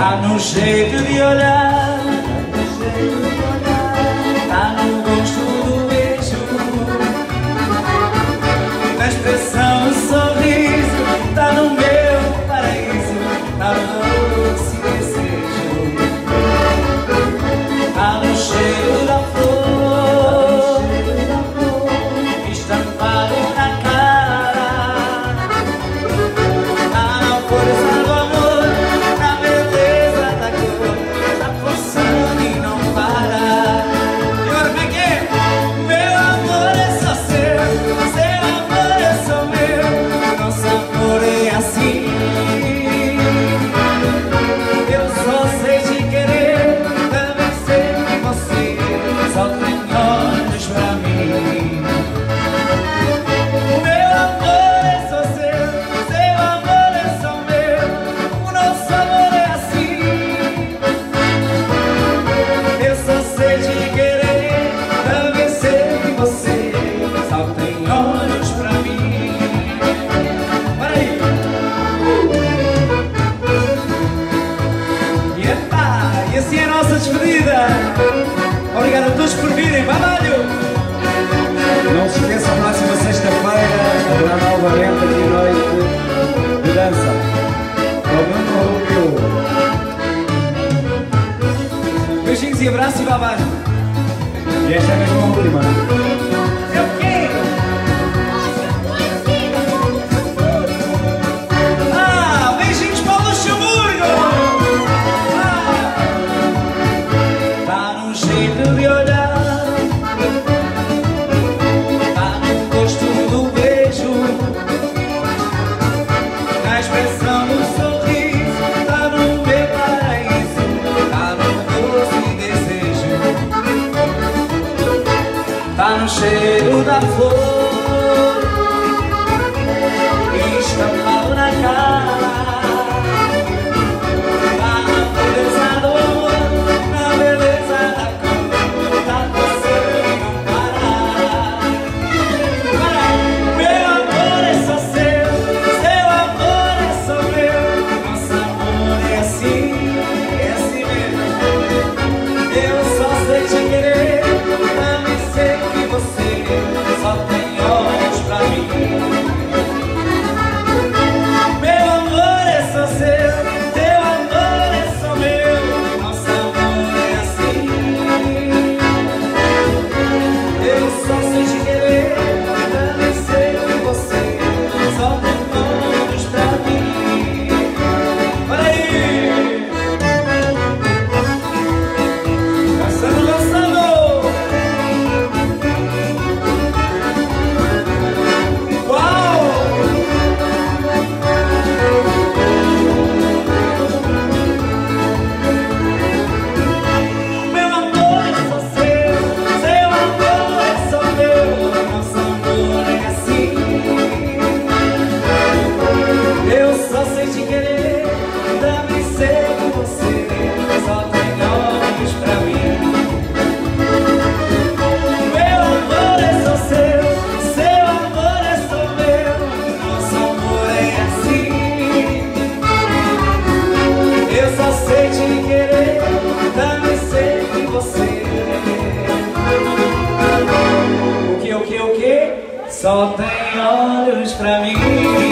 Tá no jeito de olhar, tá no gosto do beijo, na expressão do sorriso, tá no meu paraíso, tá no doce desejo, tá no cheiro da flor, estampado na cara, tá na força do amor, na beleza da cor, tá forçando e não para. E agora como é que é? Meu amor é só seu amor é só meu, nosso amor é assim. Eu só sei te querer, também sei que você só tem olhos pra mim. Meu amor é só seu amor é só meu, o nosso amor é assim. Eu só sei te querer, também sei que você só tem olhos pra mim. Para aí! E assim é a nossa despedida. Obrigado a todos por virem, babalho! Não se esqueçam, próxima sexta-feira haverá novamente aqui a noite de dança. Com o meu Rubio. Beijinhos e abraços e babalho! E esta é mesmo a última. É o quê? Beijinhos para o Luxemburgo! Tá no jeito de olhar, tá no gosto do beijo, na expressão do sorriso, tá no meu paraíso, tá no doce desejo, tá no cheiro da flor, estampado na cara, tá na beleza do amor, na beleza da cor, tá você e não parar. Meu amor é só seu amor é só meu, nosso amor é assim mesmo. Eu só sei te querer, também sei que você só tem olhos pra mim. Meu amor é só teu amor é só meu, nosso amor é assim. Eu só sei te querer, também sei que você só tem olhos pra mim. Olha aí! Dançando, dançando! Uau! Meu amor é só seu amor é só meu, nosso amor é assim. Eu só sei te querer, também sei que você só tem olhos pra mim. Meu amor é só seu amor é só meu, nosso amor é assim. Eu só sei te querer, também sei que você o que? Só tem olhos pra mim.